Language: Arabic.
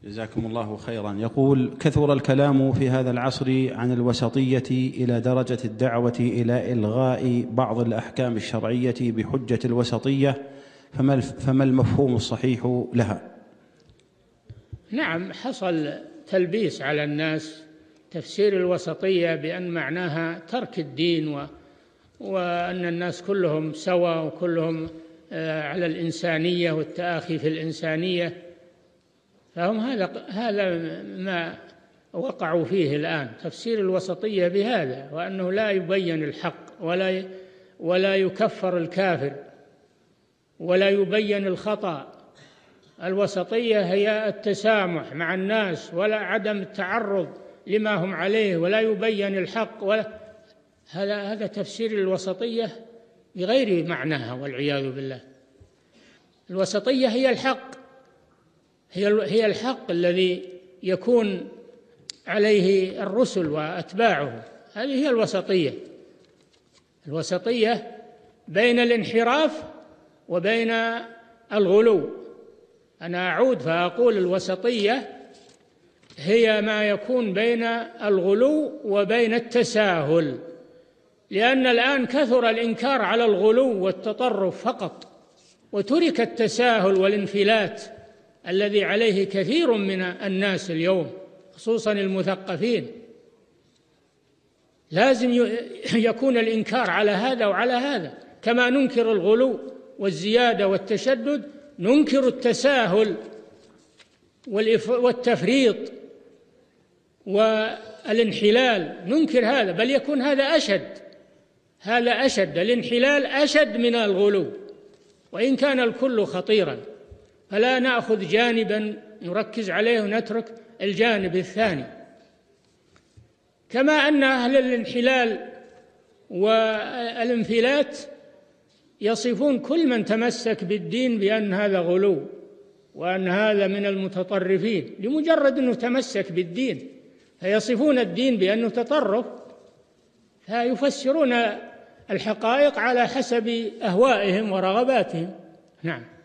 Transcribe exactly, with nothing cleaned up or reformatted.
جزاكم الله خيرا. يقول: كثر الكلام في هذا العصر عن الوسطية إلى درجة الدعوة إلى إلغاء بعض الأحكام الشرعية بحجة الوسطية، فما المفهوم الصحيح لها؟ نعم، حصل تلبيس على الناس، تفسير الوسطية بأن معناها ترك الدين و... وأن الناس كلهم سواء وكلهم على الإنسانية والتآخي في الإنسانية، فهم هذا هذا ما وقعوا فيه الآن، تفسير الوسطية بهذا، وأنه لا يبين الحق ولا ولا يكفر الكافر ولا يبين الخطأ. الوسطية هي التسامح مع الناس ولا عدم التعرض لما هم عليه، ولا يبين الحق ولا هذا هذا تفسير الوسطية بغير معناها والعياذ بالله. الوسطية هي الحق، هي هي الحق الذي يكون عليه الرسل وأتباعه، هذه هي الوسطية. الوسطية بين الانحراف وبين الغلو. أنا أعود فأقول: الوسطية هي ما يكون بين الغلو وبين التساهل، لأن الآن كثر الإنكار على الغلو والتطرف فقط، وترك التساهل والانفلات الذي عليه كثير من الناس اليوم، خصوصا المثقفين. لازم يكون الإنكار على هذا وعلى هذا، كما ننكر الغلو والزيادة والتشدد ننكر التساهل والتفريط والانحلال، ننكر هذا، بل يكون هذا أشد، هذا أشد، الانحلال أشد من الغلو، وإن كان الكل خطيرا، فلا نأخذ جانبا نركز عليه ونترك الجانب الثاني. كما أن أهل الانحلال والانفلات يصفون كل من تمسك بالدين بأن هذا غلو وأن هذا من المتطرفين، لمجرد أنه تمسك بالدين، فيصفون الدين بأنه تطرف، فيفسرون الحقائق على حسب أهوائهم ورغباتهم. نعم.